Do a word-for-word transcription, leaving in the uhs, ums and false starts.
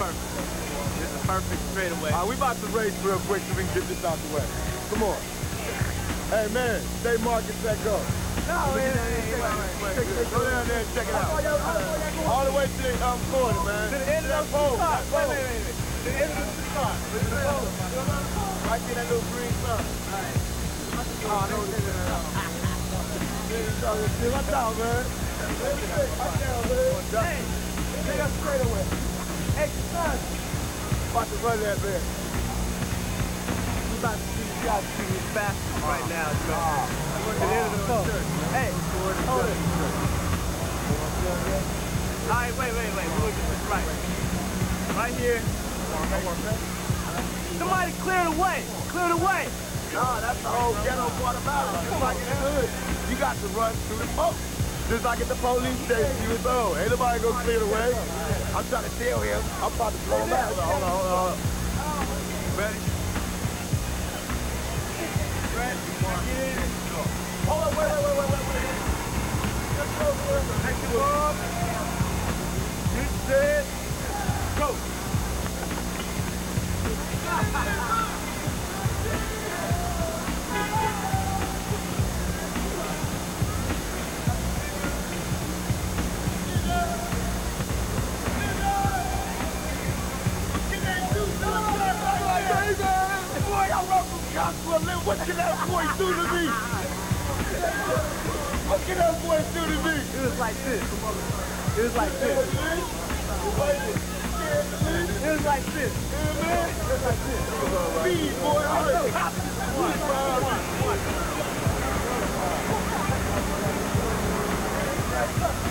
perfect. This is perfect straightaway. All right, we about to race real quick so we can get this out the way. Come on. Hey, man, stay market, set go. No, wait, wait, wait, wait. Go down there and check it out. All the way to the um, corner, man. To the end of the pole. Wait, wait, wait, wait. To the end of the car. Right there, that little green sign. All right. Oh, no, no, no. Watch out, man. Watch out, man. Hey, take us straight away. Hey, son. About to run that man. We about to see you guys see fast right now, you know. To the end of the pole. Hey, hold it. All right, wait, wait, wait. We'll get this right. Right here. Somebody clear the way. Clear the way. Nah, that's the whole ghetto part about it. Just like in the hood, you got to run through the smoke. Just like at the police station, you was oh, ain't nobody gonna clear the way. I'm trying to tell him, I'm about to blow him out. Hold on, hold on, hold on. Ready? Ready? Get in. Hold on, wait, wait, wait, wait, wait, wait. Let's go, let's go. Take it off. Get set. Go. What can that boy do to me? What can that boy do to me? It was like this. It was like this. It was like this. It was like this. Speed, boy. One, one, one.